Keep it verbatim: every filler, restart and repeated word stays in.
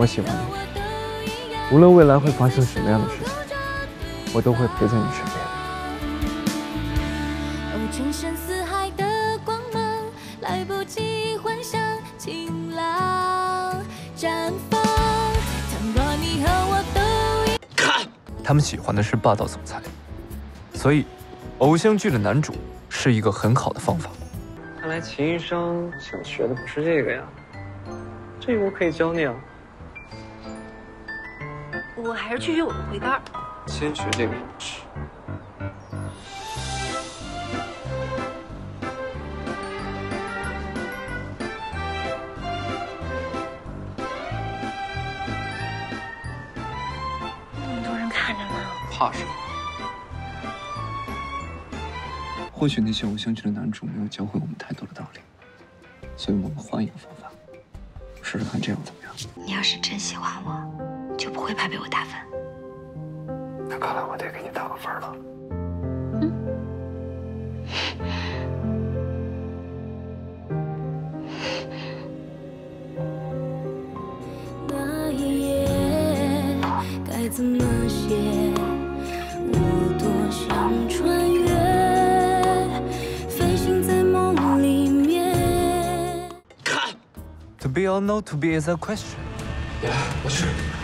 喜欢你，无论未来会发生什么样的事情，我都会陪在你身边。 哦，情深似海的光芒，来不及幻想，晴朗绽放。倘若你和我都一看，他们喜欢的是霸道总裁，所以偶像剧的男主是一个很好的方法。 看来秦医生想学的不是这个呀，这个我可以教你啊。 我还是去学我的回杆。 先学这个。 那么多人看着呢， 怕什么？或许那些偶像剧的男主没有教会我们太多的道理，所以我们换一个方法，试试看这样怎么样？ 你要是真喜欢我，就不会怕被我打分。 那看来我得给你打个分了。 那一夜该怎么写？我多想穿越，飞行在梦里面。 看 ，To be or not to be is a question。 来，我去。